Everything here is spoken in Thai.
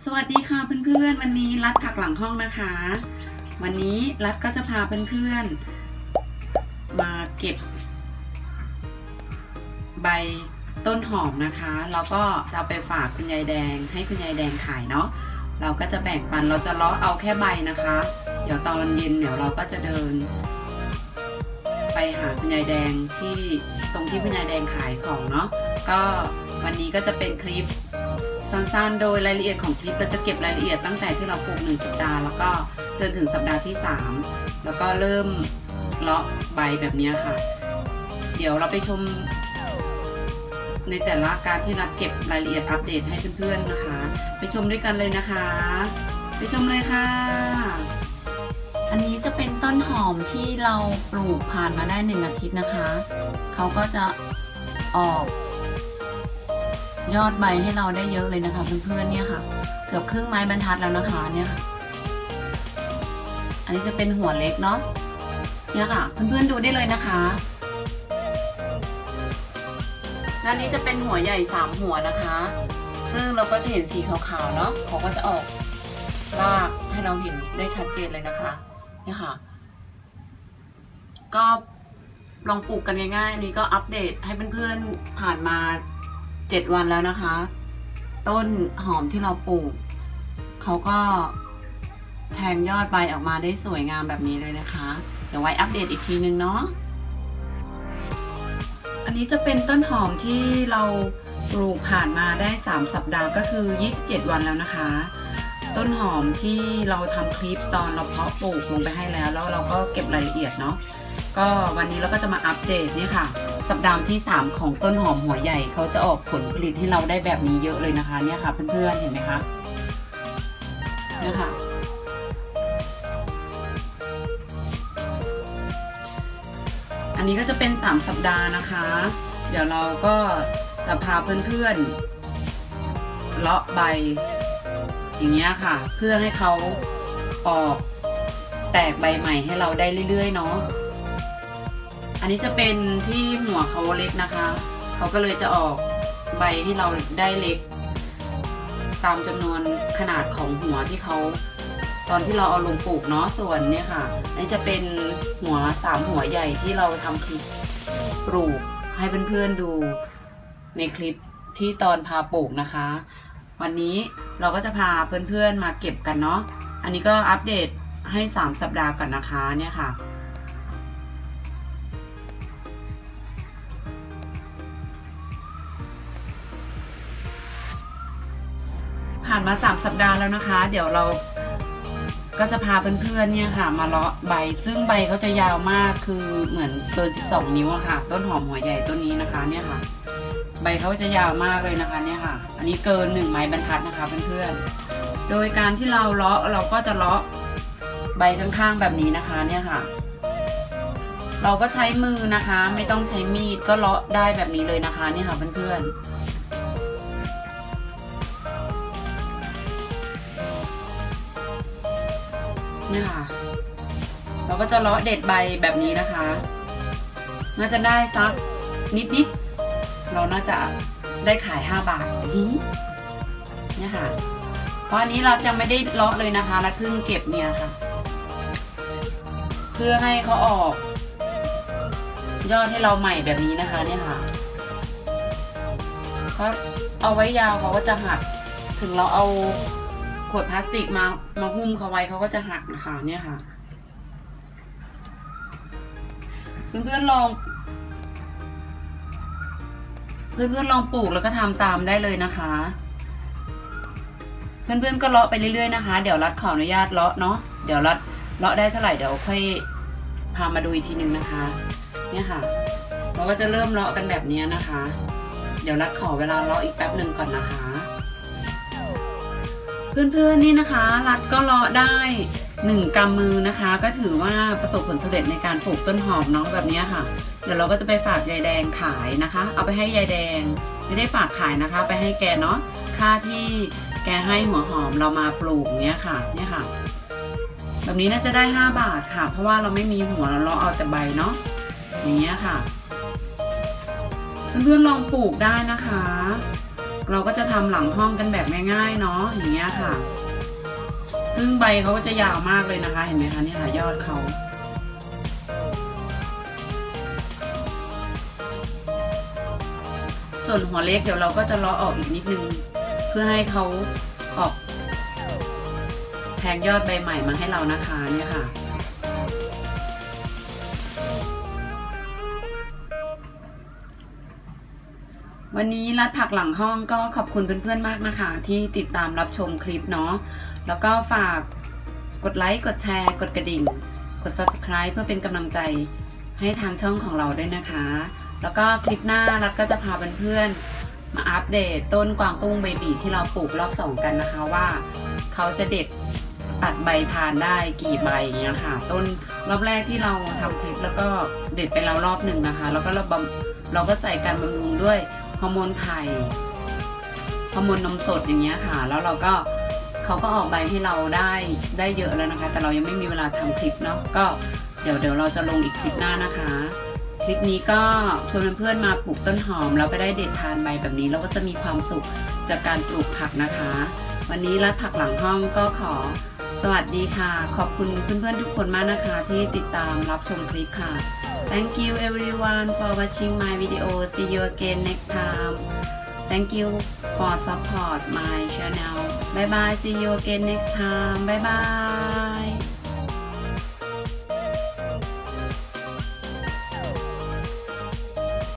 สวัสดีค่ะเพื่อนๆวันนี้รัฐผักหลังห้องนะคะวันนี้รัฐก็จะพาเพื่อนๆมาเก็บใบต้นหอมนะคะแล้วก็จะเอาไปฝากคุณยายแดงให้คุณยายแดงขายเนาะเราก็จะแบ่งปันเราจะเลาะเอาแค่ใบนะคะเดี๋ยวตอนเย็นเดี๋ยวเราก็จะเดินไปหาคุณยายแดงที่ตรงที่คุณยายแดงขายของเนาะก็วันนี้ก็จะเป็นคลิปสั้นๆโดยรายละเอียดของคลิปเราจะเก็บรายละเอียดตั้งแต่ที่เราปลูก1 สัปดาห์แล้วก็จนถึงสัปดาห์ที่3แล้วก็เริ่มเลาะใบแบบนี้ค่ะเดี๋ยวเราไปชมในแต่ละการที่รัฐเก็บรายละเอียดอัปเดตให้เพื่อนๆนะคะไปชมด้วยกันเลยนะคะไปชมเลยค่ะอันนี้จะเป็นต้นหอมที่เราปลูกผ่านมาได้1 อาทิตย์นะคะเขาก็จะออกยอดใบให้เราได้เยอะเลยนะคะเพื่อนๆเนี่ยค่ะเกือบครึ่งไม้บรรทัดแล้วนะคะเนี่ยค่ะอันนี้จะเป็นหัวเล็กเนาะเนี่ยค่ะเพื่อนๆดูได้เลยนะคะด้านนี้จะเป็นหัวใหญ่3 หัวนะคะซึ่งเราก็จะเห็นสีขาวๆเนาะเขาก็จะออกรากให้เราเห็นได้ชัดเจนเลยนะคะเนี่ยค่ะก็ลองปลูกกันง่ายๆอันนี้ก็อัปเดตให้เพื่อนๆผ่านมา7 วันแล้วนะคะต้นหอมที่เราปลูกเขาก็แทงยอดใบออกมาได้สวยงามแบบนี้เลยนะคะเดี๋ยวไว้อัปเดตอีกทีนึงเนาะอันนี้จะเป็นต้นหอมที่เราปลูกผ่านมาได้3 สัปดาห์ก็คือ27 วันแล้วนะคะต้นหอมที่เราทำคลิปตอนเราเพาะปลูกลงไปให้แล้วเราก็เก็บรายละเอียดเนาะก็วันนี้เราก็จะมาอัปเดตนี่ค่ะสัปดาห์ที่3ของต้นหอมหัวใหญ่เขาจะออกผลผลิตให้เราได้แบบนี้เยอะเลยนะคะเนี่ยค่ะเพื่อนๆเห็นไหมคะเนี่ยค่ะอันนี้ก็จะเป็น3 สัปดาห์นะคะเดี๋ยวเราก็จะพาเพื่อนๆเลาะใบอย่างเงี้ยค่ะเพื่อให้เขาออกแตกใบใหม่ให้เราได้เรื่อยๆเนาะอันนี้จะเป็นที่หัวเขาเล็กนะคะเขาก็เลยจะออกใบให้เราได้เล็กตามจำนวนขนาดของหัวที่เขาตอนที่เราเอาลงปลูกเนาะส่วนเนี่ยค่ะนี่จะเป็นหัว3 หัวใหญ่ที่เราทำคลิปปลูกให้เพื่อนๆดูในคลิปที่ตอนพาปลูกนะคะวันนี้เราก็จะพาเพื่อนๆมาเก็บกันเนาะอันนี้ก็อัปเดตให้3 สัปดาห์ก่อนนะคะเนี่ยค่ะผ่านมา3 สัปดาห์แล้วนะคะเดี๋ยวเราก็จะพาเพื่อนๆเนี่ยค่ะมาเลาะใบซึ่งใบเขาจะยาวมากคือเหมือนเกิน12 นิ้วอะค่ะต้นหอมหัวใหญ่ต้นนี้นะคะเนี่ยค่ะใบเขาจะยาวมากเลยนะคะเนี่ยค่ะอันนี้เกิน1 ไม้บรรทัดนะคะเพื่อนๆโดยการที่เราเลาะเราก็จะเลาะใบข้างๆแบบนี้นะคะเนี่ยค่ะเราก็ใช้มือนะคะไม่ต้องใช้มีดก็เลาะได้แบบนี้เลยนะคะเนี่ยค่ะเพื่อนๆเนี่ยค่ะเราก็จะเลาะเด็ดใบแบบนี้นะคะน่าจะได้สักนิดๆเราน่าจะได้ขาย5 บาทเนี่ยค่ะเพราะอันนี้เราจะไม่ได้เลาะเลยนะคะแล้วเพิ่งเก็บเนี่ยค่ะเพื่อให้เขาออกยอดให้เราใหม่แบบนี้นะคะเนี่ยค่ะเพราะเอาไว้ยาวเขาก็จะหักถึงเราเอาขวดพลาสติกมาหุ้มเขาไว้เขาก็จะหักนะคะเนี่ยค่ะเพื่อนๆลองปลูกแล้วก็ทำตามได้เลยนะคะเพื่อนๆก็เลาะไปเรื่อยๆนะคะเดี๋ยวรัฐขออนุญาตเลาะเนาะเดี๋ยวรัฐเลาะได้เท่าไหร่เดี๋ยวค่อยพามาดูอีกทีนึงนะคะเนี่ยค่ะเราก็จะเริ่มเลาะกันแบบนี้นะคะเดี๋ยวรัฐขอเวลาเลาะอีกแป๊บหนึ่งก่อนนะคะเพื่อนๆนี่นะคะรัฐก็เลาะได้1 กำมือนะคะก็ถือว่าประสบผลสำเร็จในการปลูกต้นหอมเนาะแบบนี้ค่ะเดี๋ยวเราก็จะไปฝากยายแดงขายนะคะเอาไปให้ยายแดงไม่ได้ฝากขายนะคะไปให้แกเนาะค่าที่แกให้หัวหอมเรามาปลูกเนี้ยค่ะเนี่ยค่ะแบบนี้น่าจะได้5 บาทค่ะเพราะว่าเราไม่มีหัวเราเอาแต่ใบเนาะอย่างเงี้ยค่ะเพื่อนๆลองปลูกได้นะคะเราก็จะทำหลังห้องกันแบบง่ายๆเนาะอย่างเงี้ยค่ะซึ่งใบเขาก็จะยาวมากเลยนะคะเห็นไหมคะนี่ค่ะยอดเขาส่วนหัวเล็กเดี๋ยวเราก็จะเลาะออกอีกนิดนึงเพื่อให้เขาออกแทงยอดใบใหม่มาให้เรานะคะเนี่ยค่ะวันนี้รัดผักหลังห้องก็ขอบคุณเพื่อนๆมากนะคะที่ติดตามรับชมคลิปเนาะแล้วก็ฝากกดไลค์กดแชร์กดกระดิ่งกด Subscribe เพื่อเป็นกำลังใจให้ทางช่องของเราด้วยนะคะแล้วก็คลิปหน้ารัดก็จะพาเพื่อนๆมาอัปเดตต้นกวางตุ้งเบบีที่เราปลูกรอบ2กันนะคะว่าเขาจะเด็ดปัดใบทานได้กี่ใบอย่างเงี้ยค่ะต้นรอบแรกที่เราทำคลิปแล้วก็เด็ดไปแล้วรอบหนึ่งนะคะแล้วก็เราก็ใส่การบำรุงด้วยฮอร์โมนไข่ฮอร์โมนนมสดอย่างเงี้ยค่ะแล้วเราก็เขาก็ออกใบให้เราได้เยอะแล้วนะคะแต่เรายังไม่มีเวลาทำคลิปเนาะก็เดี๋ยวเราจะลงอีกคลิปหน้านะคะคลิปนี้ก็ชวนเพื่อนๆมาปลูกต้นหอมแล้วก็ได้เด็ดทานใบแบบนี้เราก็จะมีความสุขจากการปลูกผักนะคะวันนี้รัดผักหลังห้องก็ขอสวัสดีค่ะขอบคุณเพื่อนๆทุกคนมากนะคะที่ติดตามรับชมคลิปค่ะ Thank you everyone for watching my video. See you again next time. Thank you for support my channel. Bye bye. See you again next time. Bye bye.